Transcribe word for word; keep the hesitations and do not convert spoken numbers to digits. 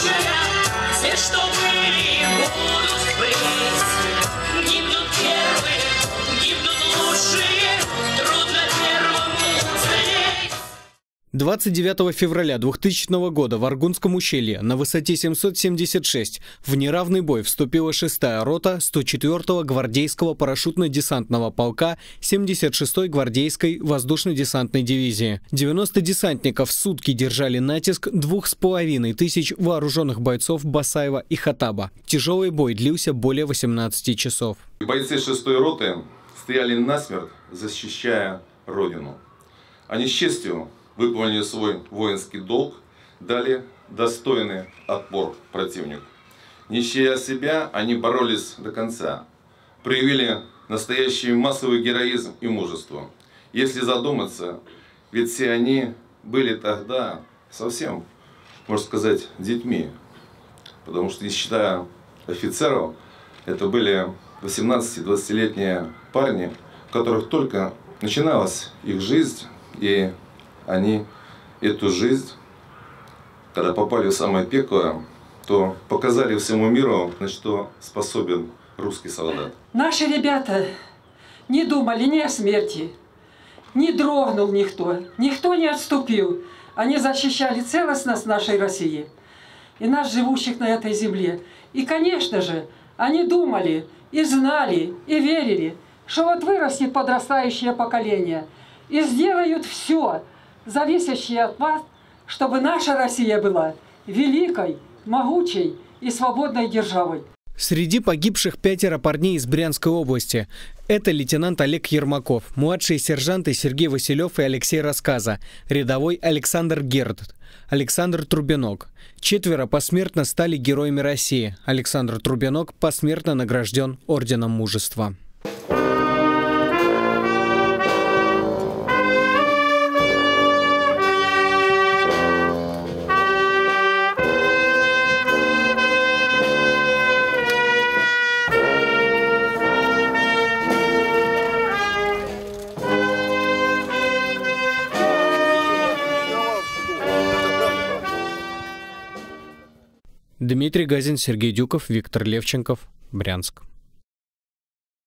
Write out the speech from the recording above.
лучшая, все, что были, будут впредь. Гибнут первые, гибнут лучшие, трудно первому уцелеть. двадцать девятого февраля двухтысячного года в Аргунском ущелье на высоте семьсот семьдесят шесть в неравный бой вступила шестая рота сто четвёртого гвардейского парашютно-десантного полка семьдесят шестой гвардейской воздушно-десантной дивизии. девяносто десантников в сутки держали натиск двух с половиной тысяч вооруженных бойцов Басаева и Хаттаба. Тяжелый бой длился более восемнадцати часов. Бойцы шестой роты стояли насмерть, защищая Родину. Они с честью выполнили свой воинский долг, дали достойный отпор противнику. Не щадя себя, они боролись до конца, проявили настоящий массовый героизм и мужество. Если задуматься, ведь все они были тогда совсем, можно сказать, детьми. Потому что, не считая офицеров, это были восемнадцати-двадцатилетние парни, у которых только начиналась их жизнь, и они эту жизнь, когда попали в самое пекло, то показали всему миру, на что способен русский солдат. Наши ребята не думали ни о смерти, не дрогнул никто, никто не отступил. Они защищали целостность нашей России и нас, живущих на этой земле. И, конечно же, они думали и знали, и верили, что вот вырастет подрастающее поколение и сделают все, зависящее от вас, чтобы наша Россия была великой, могучей и свободной державой. Среди погибших пятеро парней из Брянской области. Это лейтенант Олег Ермаков, младшие сержанты Сергей Василев и Алексей Рассказа, рядовой Александр Герд, Александр Трубенок. Четверо посмертно стали героями России. Александр Трубенок посмертно награжден Орденом Мужества. Дмитрий Газин, Сергей Дюков, Виктор Левченков, Брянск.